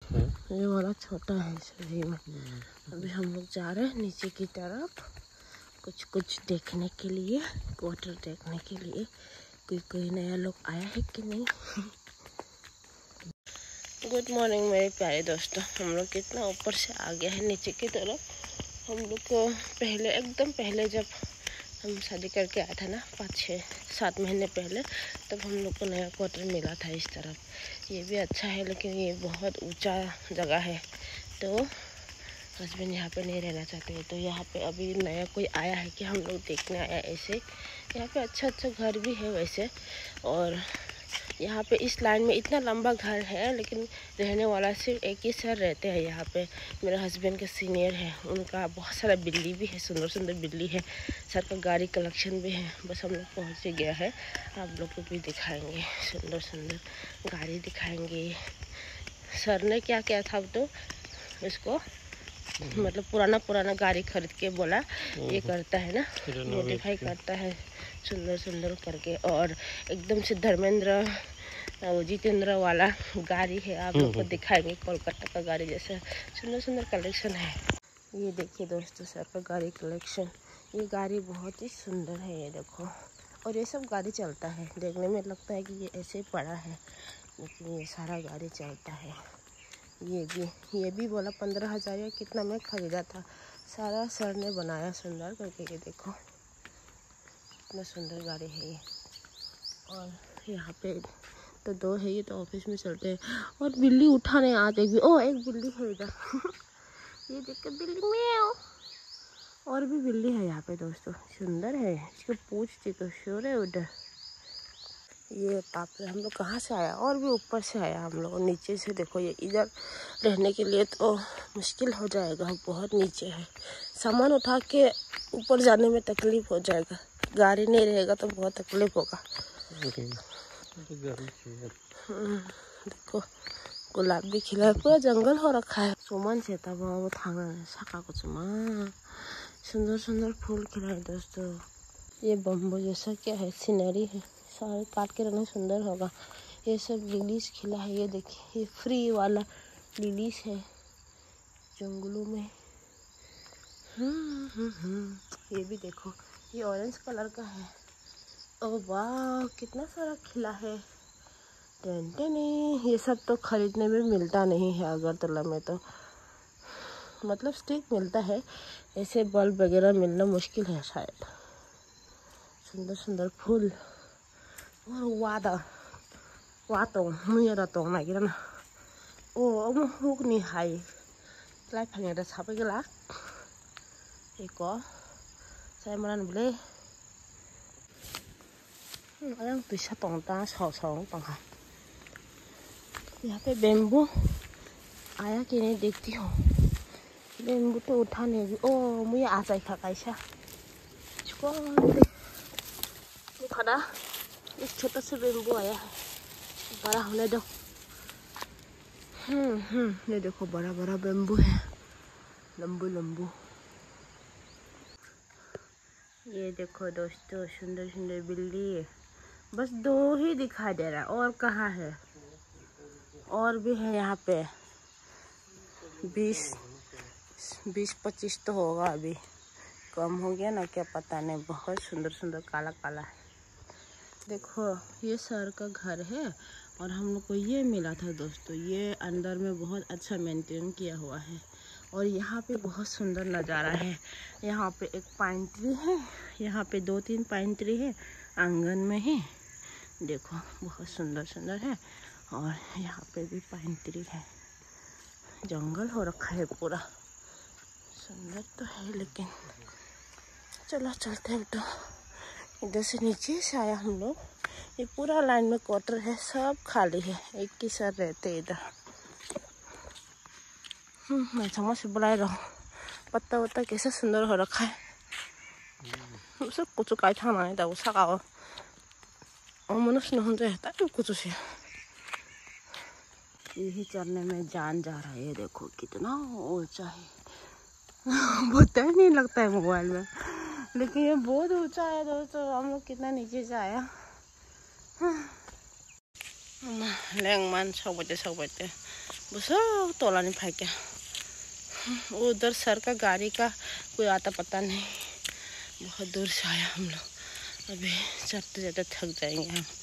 ये वाला छोटा है सही में। अभी हम लोग जा रहे हैं नीचे की तरफ कुछ देखने के लिए, क्वार्टर देखने के लिए। कोई नया लोग आया है कि नहीं। गुड मॉर्निंग मेरे प्यारे दोस्तों। हम लोग कितना ऊपर से आ गया है नीचे की तरफ। हम लोग को पहले एकदम पहले जब हम शादी करके आया था ना 5-6-7 महीने पहले, तब हम लोग को नया क्वार्टर मिला था इस तरफ। ये भी अच्छा है लेकिन ये बहुत ऊंचा जगह है, तो हस्बैंड यहाँ पे नहीं रहना चाहते। तो यहाँ पे अभी नया कोई आया है कि हम लोग देखने आया ऐसे। यहाँ पे अच्छा घर भी है वैसे। और यहाँ पे इस लाइन में इतना लंबा घर है, लेकिन रहने वाला सिर्फ एक ही सर रहते हैं यहाँ पे। मेरे हस्बैंड के सीनियर है, उनका बहुत सारा बिल्ली भी है, सुंदर सुंदर बिल्ली है। सर का गाड़ी कलेक्शन भी है। बस हम लोग पहुँच ही गया है। आप लोग को भी दिखाएंगे, सुंदर सुंदर गाड़ी दिखाएंगे। सर ने क्या किया था, अब तो इसको मतलब पुराना गाड़ी खरीद के बोला ये करता है ना, मॉडिफाई करता है सुंदर सुंदर करके। और एकदम से धर्मेंद्र जितेंद्र वाला गाड़ी है, आप लोग को दिखाएंगे। कोलकाता का गाड़ी जैसा सुंदर सुंदर कलेक्शन है। ये देखिए दोस्तों, सर का गाड़ी कलेक्शन। ये गाड़ी बहुत ही सुंदर है, ये देखो। और ये सब गाड़ी चलता है, देखने में लगता है कि ये ऐसे पड़ा है, लेकिन ये सारा गाड़ी चलता है। ये भी बोला 15,000 या कितना में ख़रीदा था। सारा सर ने बनाया सुंदर करके। ये देखो कितना सुंदर गाड़ी है ये। और यहाँ पे तो 2 है, ये तो ऑफिस में चलते हैं। और बिल्ली उठा नहीं आज एक भी। एक बिल्ली है इधर। ये देख के बिल्ली में। और भी बिल्ली है यहाँ पे दोस्तों, सुंदर है। इसको पूछती तो शोर है उधर। ये बाप रे, हम लोग कहाँ से आया, और भी ऊपर से आया हम लोग। नीचे से देखो, ये इधर रहने के लिए तो मुश्किल हो जाएगा, बहुत नीचे है। सामान उठा के ऊपर जाने में तकलीफ हो जाएगा, गाड़ी नहीं रहेगा तो बहुत तकलीफ होगा। देखो गुलाब भी खिला है, पूरा जंगल हो रखा है। सुमन से तब वो थाना सका कुछ माँ, सुंदर सुंदर फूल खिलाए दोस्तों। ये बम्बू जैसा क्या है, सीनरी है, सारे काट के रखना सुंदर होगा। ये सब लिलीज खिला है, ये देखिए, ये फ्री वाला लिलीज है जंगलों में। ये भी देखो, ये ऑरेंज कलर का है। ओह वाह, कितना सारा खिला है। ये सब तो खरीदने में मिलता नहीं है अगरतला में, तो मतलब स्टिक मिलता है, ऐसे बल्ब वगैरह मिलना मुश्किल है शायद। सुंदर सुंदर फूल। वातो मुयरा तो नागिरना अमुक नि हाय लाइ फांगेदा साफैगला एको साइमरान बोले अरे पैसा तोंता साव पंखा। यहाँ पे बेम्बू आया कि नहीं देखती हूँ। बेम्बू तो उठाने भी मुझे आ जाए था कैसा खड़ा। एक छोटा सा बेम्बू आया है, बड़ा होने दो। ये देखो बड़ा बड़ा बेम्बू है, लंबू। ये देखो दोस्तों, सुंदर सुंदर बिल्ली। बस 2 ही दिखाई दे रहा है, और कहाँ है? और भी है यहाँ पे 20-25 तो होगा, अभी कम हो गया ना क्या पता नहीं। बहुत सुंदर सुंदर काला काला है। देखो ये सर का घर है, और हम लोग को ये मिला था दोस्तों। ये अंदर में बहुत अच्छा मेंटेन किया हुआ है, और यहाँ पे बहुत सुंदर नज़ारा है। यहाँ पे एक पाइन ट्री है, यहाँ पे 2-3 पाइन ट्री है आंगन में ही। देखो बहुत सुंदर सुंदर है। और यहाँ पे भी पाइन ट्री है, जंगल हो रखा है पूरा। सुंदर तो है, लेकिन चलो चलते हैं। तो इधर से नीचे से आया हम लोग। ये पूरा लाइन में क्वार्टर है, सब खाली है, एक ही सर रहते इधर। मैं समझ से बुलाए रहा हूँ। पत्ता वत्ता कैसा सुंदर हो रखा है। सब कुछ का था ना इधर उसा का और मनुष्य न होते रहता है कुछ से। यही चढ़ने में जान जा रहा है। ये देखो कितना ऊंचा है। पता ही नहीं लगता है मोबाइल में, लेकिन ये बहुत ऊंचा है दोस्तों। हम लोग कितना नीचे से आया। लेंगमान सकबैते बुसो तोला नहीं फाइके। उधर सर का गाड़ी का कोई आता पता नहीं। बहुत दूर से आया हम लोग, अभी चढ़ते जाते थक जाएंगे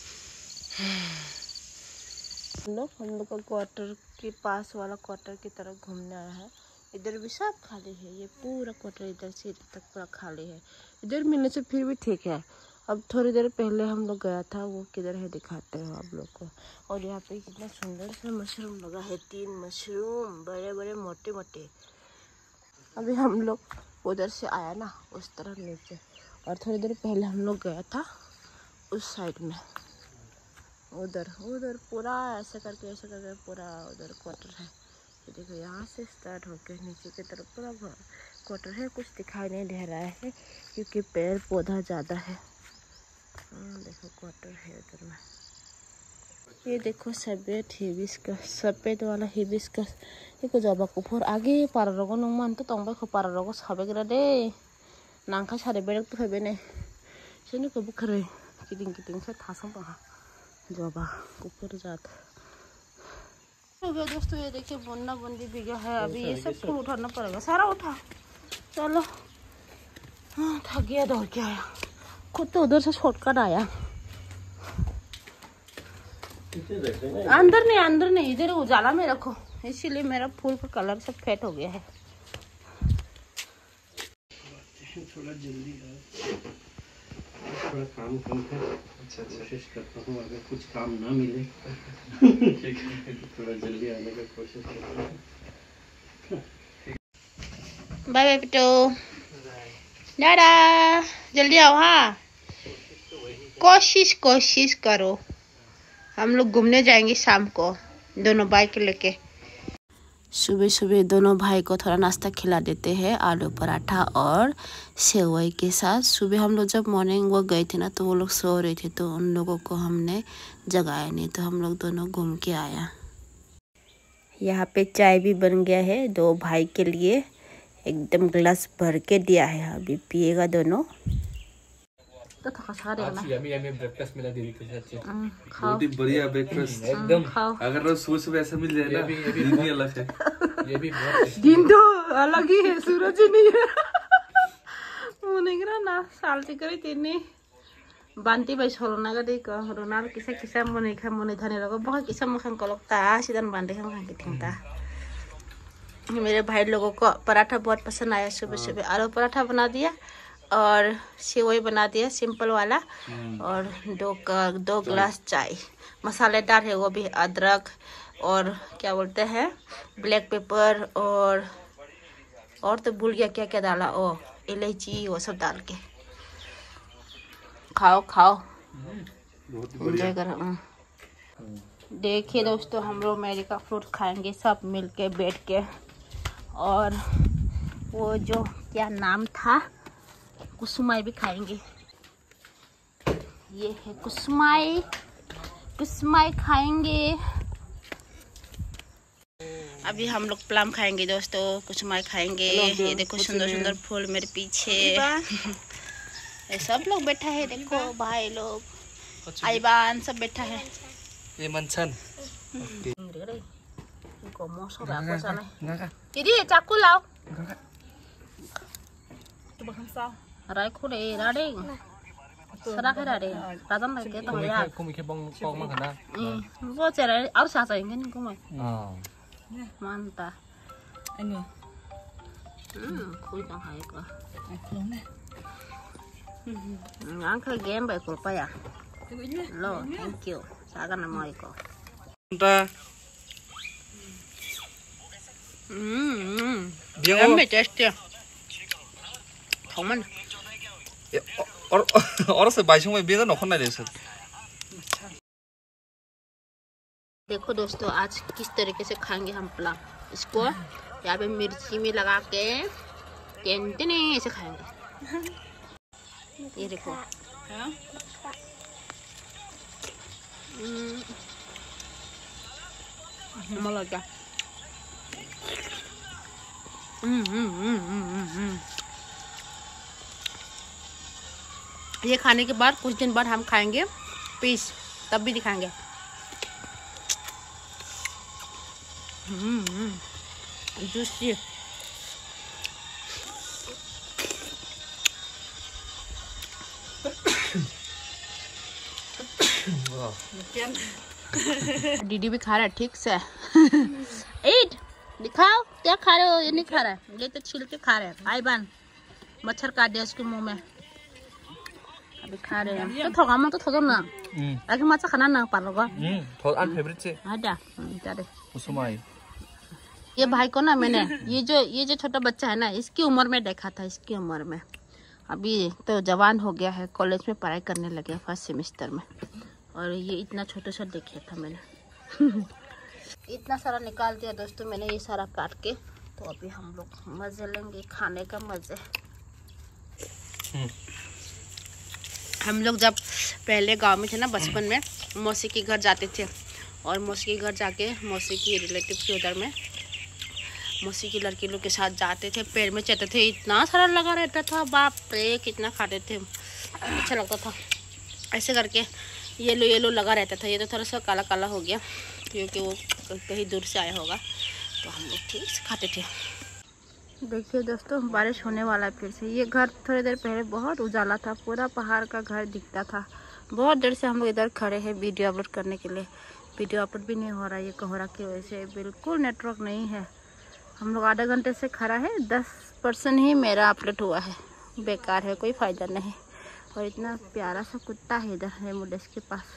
हम लोग का क्वार्टर के पास वाला क्वार्टर की तरफ घूमने आया है। इधर भी सब खाली है, ये पूरा क्वार्टर इधर से इधर तक पूरा खाली है। इधर मिलने से फिर भी ठीक है। अब थोड़ी देर पहले हम लोग गया था, वो किधर है दिखाते हो आप लोग को। और यहाँ पे कितना सुंदर सा मशरूम लगा है, 3 मशरूम बड़े बड़े मोटे मोटे। अभी हम लोग उधर से आया ना उस तरफ नीचे, और थोड़ी देर पहले हम लोग गया था उस साइड में। उधर उधर पूरा ऐसे करके पूरा उधर क्वार्टर है। ये देखो यहाँ से स्टार्ट होकर नीचे की तरफ पूरा क्वार्टर है। कुछ दिखाई नहीं दे रहा है क्योंकि पेड़ पौधा ज़्यादा है। देखो क्वार्टर है उधर में। ये देखो सफेद वाला हिबिस्कस। इको जाबा कुफर आगे पारा रगो नंगमान तो तंबाय को पारा रगो साबेग्रा दे नांखा सारे बेरक तो फेबे ने सेनु को बुखरे किटिंग से थासम पहा जाबा कुफर जात। तो दोस्तों ये देखिए बुन्ना बुंदी भी गया है। अभी ये सब फूल उठाना पड़ेगा, सारा उठा। चलो हाँ, थक गया, दौड़ के आया। खुद तो उधर से शॉर्टकट आया। अंदर नहीं इधर उजाला में रखो, इसीलिए मेरा फूल का कलर सब फेड हो गया है। थोड़ा जल्दी थोड़ा काम कम है। अच्छा कोशिश करता हूँ, अगर कुछ काम ना मिले थोड़ा जल्दी आने का कोशिश करता हूँ। बाय बाय पिटो, डाडा, जल्दी आओ। हाँ कोशिश करो। हम लोग घूमने जाएंगे शाम को, दोनों बाइक लेके। सुबह सुबह दोनों भाई को थोड़ा नाश्ता खिला देते हैं, आलू पराठा और सेवई के साथ। सुबह हम लोग जब मॉर्निंग वॉक गए थे ना, तो वो लोग सो रहे थे, तो उन लोगों को हमने जगाया नहीं, तो हम लोग दोनों घूम के आया। यहाँ पे चाय भी बन गया है 2 भाई के लिए, एकदम ग्लास भर के दिया है, अभी पिएगा दोनों। तो यम्मी ब्रेकफास्ट मिला दीदी के साथ। बहुत ही बढ़िया ब्रेकफास्ट एकदम। अगर रोज सुबह ऐसा मिल जाए ना, दिन ही अलग है। ये भी दिन तो अलग ही है, सूरज ही नहीं है। मुनेगरा ना सालती करे तिनी बांती बाई सोलना का देख रोनाल किसा मुने धने लगा बहुत किसा मखन कलकता सीधन बांधे हम किथिंगता। मेरे भाई लोगों को पराठा बहुत पसंद आया। सुबह सुबह आलू पराठा बना दिया और सेवई बना दिया सिंपल वाला, और 2 ग्लास चाय। मसालेदार है वो भी, अदरक और क्या बोलते हैं ब्लैक पेपर और तो भूल गया क्या क्या डाला, ओ इलायची वो सब डाल के। खाओ एंजॉय करो। देखिए दोस्तों, हम लोग अमेरिका फ्रूट खाएंगे सब मिल के बैठ के। और वो जो क्या नाम था, कुसुमाई भी खाएंगे। ये है कुसुमाई खाएंगे। अभी हम लोग प्लम खाएंगे दोस्तों, कुसुमाई खाएंगे। ये देखो सुंदर फूल मेरे पीछे। ये सब लोग बैठा है, देखो भाई लोग, आईबान सब बैठा है। ये मनसन दीदी चाकू लाओ। राय खोले राडे सरा के राडे राजन लगे तो यार कुम के बंग पong mang khana वो चेहरा और सा चाहिए नहीं कुम मानता anh कोई ना है का आंख गेम बाय को पाया लो थैंक यू सागा ना माई को ta bien में टेस्ट है थमन और से बाइशों में भी तो नौखन नहीं जैसे। देखो दोस्तों, आज किस तरीके से खाएंगे हम प्लम। इसको यहाँ पे मिर्ची में लगा के टेंटे ऐसे खाएंगे। ये देखो मजा क्या। ये खाने के बाद कुछ दिन बाद हम खाएंगे पीस, तब भी दिखाएंगे। जूसी। दीदी भी खा रहा है ठीक से। ईट दिखाओ क्या खा रहे हो। ये नहीं खा रहा है, ये तो छिल के खा रहे हैं। आई बान मच्छर काट दिया उसके मुंह में, अभी खा रहे हैं। तो थोड़ा मत तो थोड़ा ना आगे मच्छर खाना ना पालोगा। थोड़ा अनफेवरेट से हटा जा उसमाई। ये भाई को ना मैंने ये जो छोटा बच्चा है ना, इसकी उम्र में देखा था। इसकी उम्र में अभी तो जवान हो गया है, कॉलेज में पढ़ाई करने लगे फर्स्ट सेमेस्टर में। और ये इतना छोटा सा देखा था मैंने। इतना सारा निकाल दिया दोस्तों मैंने ये सारा काट के। तो अभी हम लोग मजे लेंगे खाने का मजे। हम लोग जब पहले गांव में थे ना, बचपन में मौसी के घर जाते थे। और मौसी के घर जाके मौसी की रिलेटिव के उधर में मौसी की लड़की लोग के साथ जाते थे, पेड़ में चढ़ते थे। इतना सारा लगा रहता था, बाप रे कितना खाते थे, अच्छा लगता था। ऐसे करके येलो येलो लगा रहता था। ये तो थोड़ा सा काला काला हो गया क्योंकि वो कहीं दूर से आया होगा, तो हम लोग ठीक से खाते थे। देखिए दोस्तों बारिश होने वाला है फिर से। ये घर थोड़ी देर पहले बहुत उजाला था, पूरा पहाड़ का घर दिखता था। बहुत देर से हम लोग इधर खड़े हैं वीडियो अपलोड करने के लिए। वीडियो अपलोड भी नहीं हो रहा है ये कोहरा की वजह से, बिल्कुल नेटवर्क नहीं है। हम लोग आधा घंटे से खड़ा है, 10% ही मेरा अपलोड हुआ है। बेकार है, कोई फ़ायदा नहीं। और इतना प्यारा सा कुत्ता है इधर रेमो डेस्क के पास।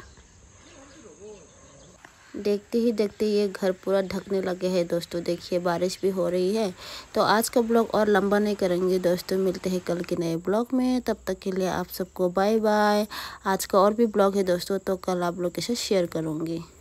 देखते ही देखते ये घर पूरा ढकने लगे हैं दोस्तों। देखिए बारिश भी हो रही है। तो आज का ब्लॉग और लंबा नहीं करेंगे दोस्तों, मिलते हैं कल के नए ब्लॉग में। तब तक के लिए आप सबको बाय बाय। आज का और भी ब्लॉग है दोस्तों, तो कल आप लोग के साथ शेयर करूँगी।